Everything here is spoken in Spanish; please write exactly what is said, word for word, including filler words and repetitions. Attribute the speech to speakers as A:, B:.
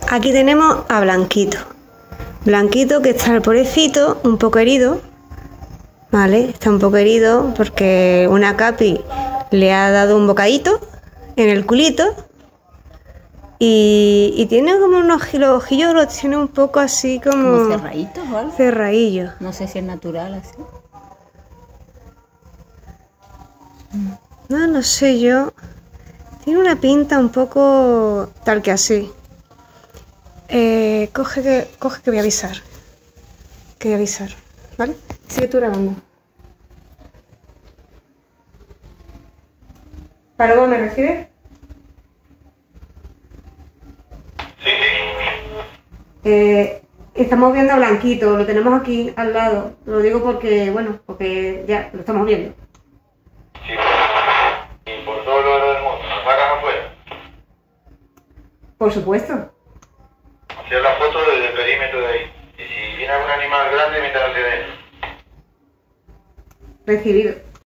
A: Aquí tenemos a Blanquito. Blanquito que está el pobrecito, un poco herido. Vale, está un poco herido porque una capi le ha dado un bocadito en el culito. Y, y tiene como unos los ojillos, los tiene un poco así como...
B: ¿Como cerraditos o algo?
A: Cerradillos.
B: No sé si es natural así.
A: No, no sé yo. Tiene una pinta un poco tal que así. Eh, coge que coge que voy a avisar. Que voy a avisar. ¿Vale? Sigue tú grabando. ¿Para dónde me refieres?
C: Sí, sí.
A: Eh, estamos viendo a Blanquito, lo tenemos aquí al lado. Lo digo porque, bueno, porque ya lo estamos viendo.
C: Sí. Y por todo lo del mundo, ¿nos sacas afuera?
A: Por supuesto.
C: Hacer la foto desde el perímetro de ahí. Y si viene algún animal grande, métanse dentro.
A: Recibido.